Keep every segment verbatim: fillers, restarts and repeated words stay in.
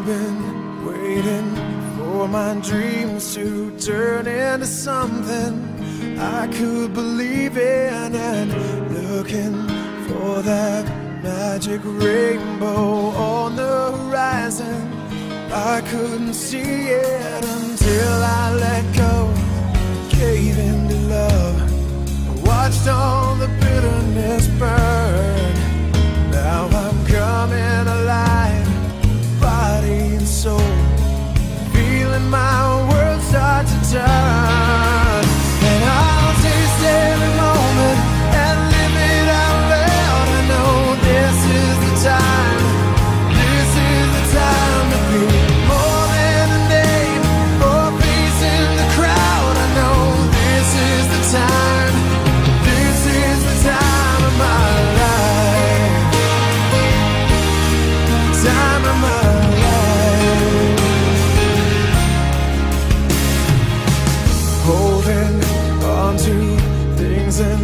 I've been waiting for my dreams to turn into something I could believe in, and looking for that magic rainbow on the horizon. I couldn't see it until I let go, gave in to love, watched all the bitterness burn. Now I'm coming alive, body and soul, feeling my world start to turn. And I'll taste every moment and live it out loud. I know this is the time, this is the time to be more than a name or a face in the crowd. I know this is the time, this is the time of my life, time of my life. Holding on to things and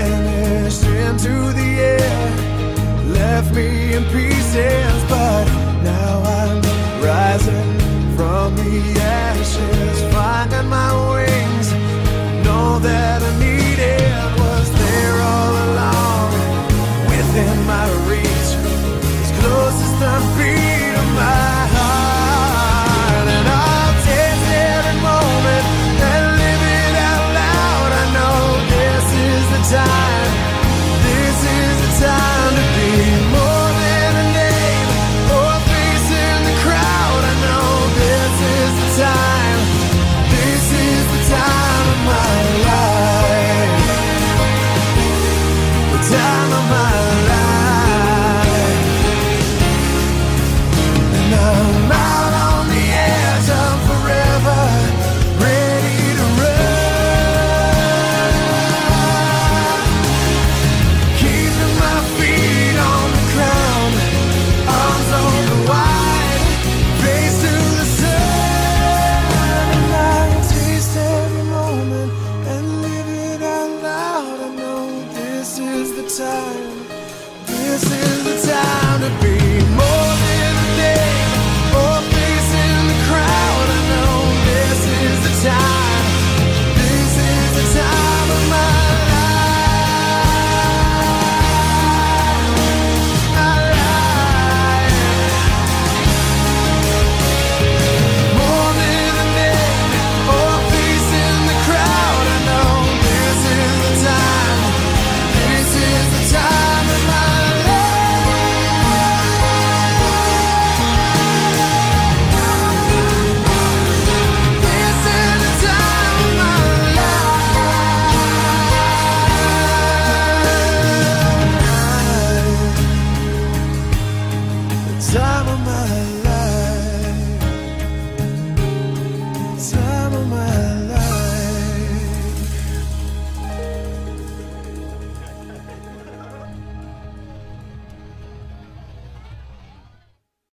vanished into the air, left me in pieces, but